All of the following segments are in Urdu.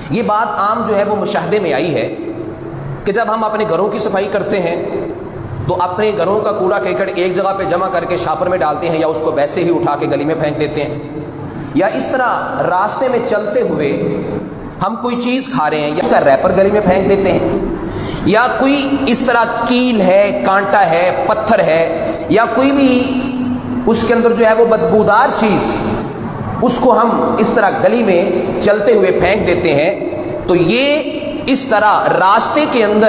یہ بات عام جو ہے وہ مشاہدے میں آئی ہے کہ جب ہم اپنے گھروں کی صفائی کرتے ہیں تو اپنے گھروں کا کوڑا کرکٹ ایک جگہ پہ جمع کر کے شاپر میں ڈالتے ہیں، یا اس کو ویسے ہی اٹھا کے گلی میں پھینک دیتے ہیں، یا اس طرح راستے میں چلتے ہوئے ہم کوئی چیز کھا رہے ہیں یا اس کا ریپر گلی میں پھینک دیتے ہیں، یا کوئی اس طرح کیل ہے، کانٹا ہے، پتھر ہے، یا کوئی بھی اس کے اندر جو ہے وہ بدبودار چیز، اس کو ہم اس طرح گلی میں چلتے ہوئے پھینک دیتے ہیں، تو یہ اس طرح راستے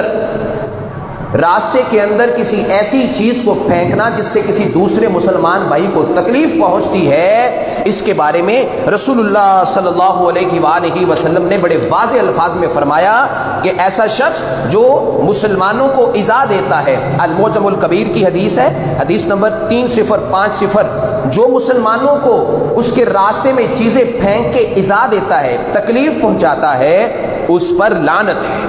کے اندر کسی ایسی چیز کو پھینکنا جس سے کسی دوسرے مسلمان بھائی کو تکلیف پہنچتی ہے، اس کے بارے میں رسول اللہ صلی اللہ علیہ وآلہ وسلم نے بڑے واضح الفاظ میں فرمایا کہ ایسا شخص جو مسلمانوں کو ایذا دیتا ہے، المعجم الکبیر کی حدیث ہے، حدیث نمبر 3050، جو مسلمانوں کو اس کے راستے میں چیزیں پھینک کے ایذا دیتا ہے، تکلیف پہنچاتا ہے، اس پر لعنت ہے،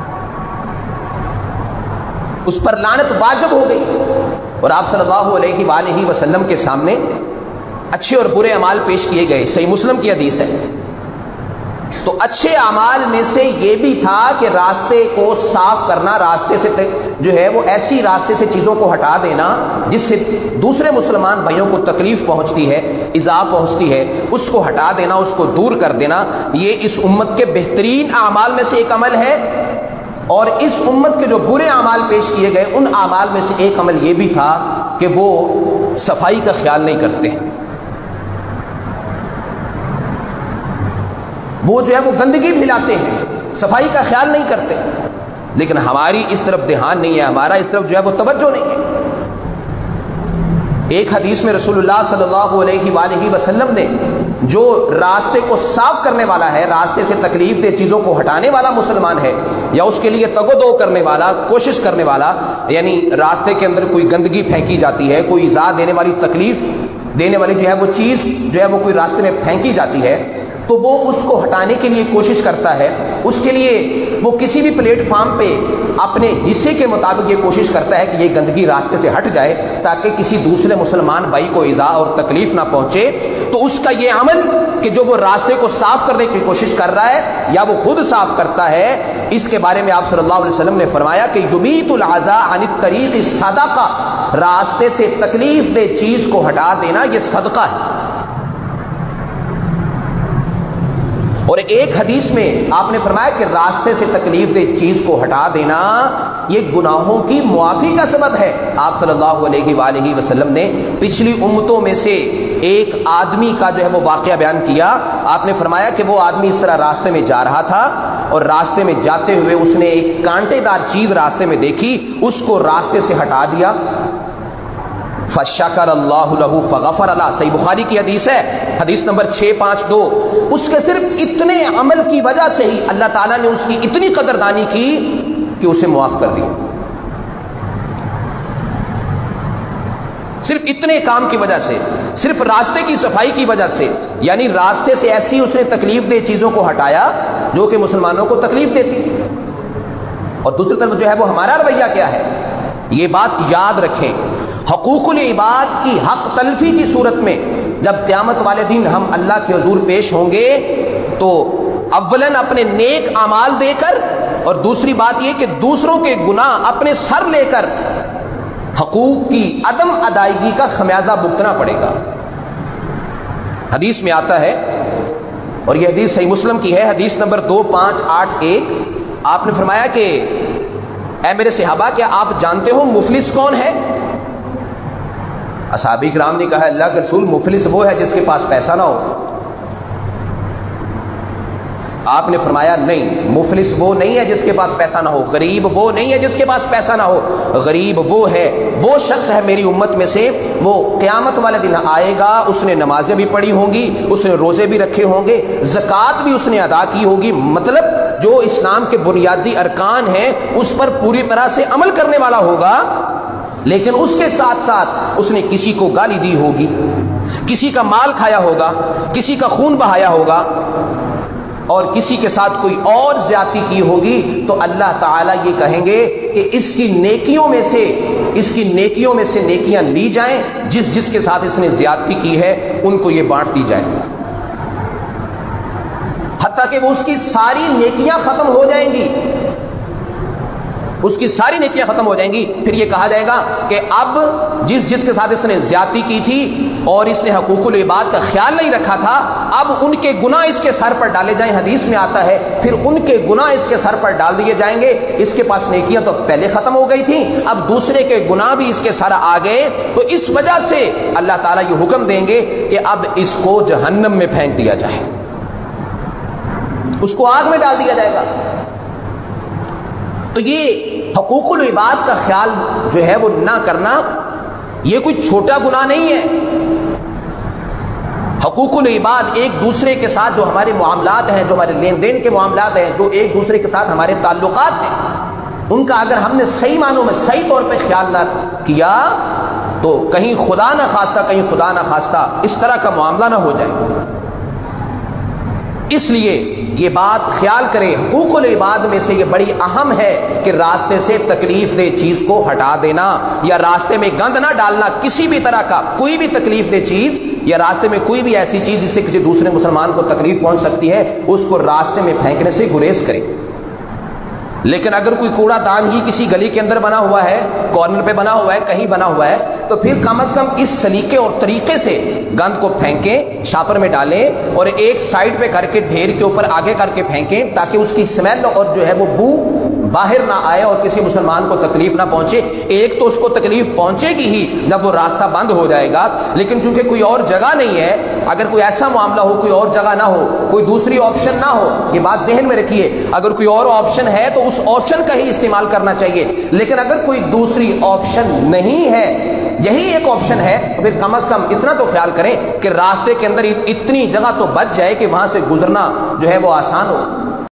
اس پر لعنت واجب ہو گئی۔ اور آپ صلی اللہ علیہ وآلہ وسلم کے سامنے اچھے اور برے اعمال پیش کیے گئے، صحیح مسلم کی حدیث ہے۔ تو اچھے اعمال میں سے یہ بھی تھا کہ راستے کو صاف کرنا، راستے سے جو ہے وہ ایسی راستے سے چیزوں کو ہٹا دینا جس سے دوسرے مسلمان بھائیوں کو تکلیف پہنچتی ہے، ایذا پہنچتی ہے، اس کو ہٹا دینا، اس کو دور کر دینا، یہ اس امت کے بہترین اعمال میں سے ایک عمل ہے۔ اور اس امت کے جو برے اعمال پیش کیے گئے، ان اعمال میں سے ایک عمل یہ بھی تھا کہ وہ صفائی کا خیال نہیں کرتے، وہ جو ہے وہ گندگی پھیلاتے ہیں، صفائی کا خیال نہیں کرتے۔ لیکن ہماری اس طرف دھیان نہیں ہے، ہمارا اس طرف جو ہے وہ توجہ نہیں ہے۔ ایک حدیث میں رسول اللہ صلی اللہ علیہ وآلہ وسلم نے جو راستے کو صاف کرنے والا ہے، راستے سے تکلیف دہ چیزوں کو ہٹانے والا مسلمان ہے، یا اس کے لیے تگ و دو کرنے والا، کوشش کرنے والا، یعنی راستے کے اندر کوئی گندگی پھینکی جاتی ہے، کوئی ایذا دینے والی، تکلیف دینے والی جو ہے وہ چیز جو ہے وہ کوئی راستے میں پھینکی جاتی ہے، تو وہ اس کو ہٹانے کے لیے کوشش کرتا ہے، اس کے لیے وہ کسی بھی پلیٹ فارم پہ اپنے حصے کے مطابق یہ کوشش کرتا ہے کہ یہ گندگی راستے سے ہٹ جائے تاکہ کسی دوسرے مسلمان بھائی کو ایذا اور تکلیف نہ پہنچے۔ تو اس کا یہ عمل کہ جو وہ راستے کو صاف کرنے کی کوشش کر رہا ہے یا وہ خود صاف کرتا ہے، اس کے بارے میں آپ صلی اللہ علیہ وسلم نے فرمایا کہ یمیت العزا عن الطریق صدقہ، راستے سے تکلیف دہ چیز کو ہٹا دینا یہ صدقہ ہے۔ اور ایک حدیث میں آپ نے فرمایا کہ راستے سے تکلیف دہ چیز کو ہٹا دینا یہ گناہوں کی معافی کا سبب ہے۔ آپ صلی اللہ علیہ وآلہ وسلم نے پچھلی امتوں میں سے ایک آدمی کا جو ہے وہ واقعہ بیان کیا۔ آپ نے فرمایا کہ وہ آدمی اس طرح راستے میں جا رہا تھا، اور راستے میں جاتے ہوئے اس نے ایک کانٹے دار چیز راستے میں دیکھی، اس کو راستے سے ہٹا دیا، فشکر اللہ لہ فغفر اللہ، صحیح بخاری کی حدیث ہے، حدیث نمبر 652۔ اس کے صرف اتنے عمل کی وجہ سے ہی اللہ تعالیٰ نے اس کی اتنی قدردانی کی کہ اسے معاف کر دیا، صرف اتنے کام کی وجہ سے، صرف راستے کی صفائی کی وجہ سے، یعنی راستے سے ایسی اس نے تکلیف دہ چیزوں کو ہٹایا جو کہ مسلمانوں کو تکلیف دیتی تھی۔ اور دوسری طرف جو ہے وہ ہمارا رویہ کیا ہے، یہ بات یاد رکھیں، حقوق العباد کی حق تلفی کی صورت میں جب قیامت والے دن ہم اللہ کے حضور پیش ہوں گے تو اولاً اپنے نیک اعمال دے کر، اور دوسری بات یہ کہ دوسروں کے گناہ اپنے سر لے کر حقوق کی عدم ادائیگی کا خمیازہ بھگتنا پڑے گا۔ حدیث میں آتا ہے، اور یہ حدیث صحیح مسلم کی ہے، حدیث نمبر 2581، آپ نے فرمایا کہ اے میرے صحابہ، کیا آپ جانتے ہو مفلس کون ہے؟ اصحابہ کرام نے کہا اللہ کے رسول، مفلس وہ ہے جس کے پاس پیسہ نہ ہو۔ آپ نے فرمایا نہیں، مفلس وہ نہیں ہے جس کے پاس پیسہ نہ ہو، غریب وہ نہیں ہے جس کے پاس پیسہ نہ ہو، غریب وہ ہے، وہ شخص ہے میری امت میں سے، وہ قیامت والے دن آئے گا، اس نے نمازیں بھی پڑھی ہوں گی، اس نے روزے بھی رکھے ہوں گے، زکوٰۃ بھی اس نے ادا کی ہوگی، مطلب جو اسلام کے بنیادی ارکان ہیں اس پر پوری طرح سے عمل کرنے والا ہوگا، لیکن اس کے ساتھ ساتھ اس نے کسی کو گالی دی ہوگی، کسی کا مال کھایا ہوگا، کسی کا خون بہایا ہوگا، اور کسی کے ساتھ کوئی اور زیادتی کی ہوگی، تو اللہ تعالیٰ یہ کہیں گے کہ اس کی نیکیوں میں سے نیکیاں لی جائیں، جس کے ساتھ اس نے زیادتی کی ہے ان کو یہ بانٹ دی جائے۔ حتیٰ کہ وہ اس کی ساری نیکیاں ختم ہو جائیں گی، اس کی ساری نیکیاں ختم ہو جائیں گی۔ پھر یہ کہا جائے گا کہ اب جس کے ساتھ اس نے زیادتی کی تھی اور اس نے حقوق العباد کا خیال نہیں رکھا تھا، اب ان کے گناہ اس کے سر پر ڈالے جائیں۔ حدیث میں آتا ہے پھر ان کے گناہ اس کے سر پر ڈال دیے جائیں گے۔ اس کے پاس نیکیاں تو پہلے ختم ہو گئی تھیں، اب دوسرے کے گناہ بھی اس کے سر آ گئے، تو اس وجہ سے اللہ تعالیٰ یہ حکم دیں گے کہ اب اس کو جہنم میں پھینک دیا جائے، اس کو آگ میں ڈال دیا جائے گا۔ تو یہ حقوق العباد کا خیال جو ہے وہ نہ کرنا، یہ کوئی چھوٹا گناہ نہیں ہے۔ حقوق العباد ایک دوسرے کے ساتھ جو ہمارے معاملات ہیں، جو ہمارے لین دین کے معاملات ہیں، جو ایک دوسرے کے ساتھ ہمارے تعلقات ہیں، ان کا اگر ہم نے صحیح معنوں میں صحیح طور پہ خیال نہ کیا تو کہیں خدا نہ خواستہ اس طرح کا معاملہ نہ ہو جائے۔ اس لیے یہ بات خیال کریں، حقوق العباد میں سے یہ بڑی اہم ہے کہ راستے سے تکلیف دہ چیز کو ہٹا دینا، یا راستے میں گند نہ ڈالنا، کسی بھی طرح کا کوئی بھی تکلیف دہ چیز یا راستے میں کوئی بھی ایسی چیز جس سے کسی دوسرے مسلمان کو تکلیف پہنچ سکتی ہے، اس کو راستے میں پھینکنے سے گریز کریں۔ لیکن اگر کوئی کوڑا دان ہی کسی گلی کے اندر بنا ہوا ہے، کارنر پہ بنا ہوا ہے، کہیں بنا ہوا ہے، تو پھر کم از کم اس سلیقے اور طریقے سے گند کو پھینکیں، شاپر میں ڈالیں اور ایک سائڈ پہ کر کے ڈھیر کے اوپر آگے کر کے پھینکیں، تاکہ اس کی اسمیل اور جو ہے وہ بو باہر نہ آئے اور کسی مسلمان کو تکلیف نہ پہنچے۔ ایک تو اس کو تکلیف پہنچے گی ہی جب وہ راستہ بند ہو جائے گا، لیکن چونکہ کوئی اور جگہ نہیں ہے، اگر کوئی ایسا معاملہ ہو، کوئی اور جگہ نہ ہو، کوئی دوسری آپشن نہ ہو، یہ بات ذہن میں رکھیے، اگر کوئی اور آپشن ہے تو اس آپشن کا ہی استعمال کرنا چاہیے۔ لیکن اگر کوئی دوسری آپشن نہیں ہے، یہی ایک آپشن ہے، تو پھر کم از کم اتنا تو خیال کریں کہ راستے کے اندر اتنی جگہ تو بچ جائے کہ وہاں سے گزرنا جو ہے وہ آسان ہو۔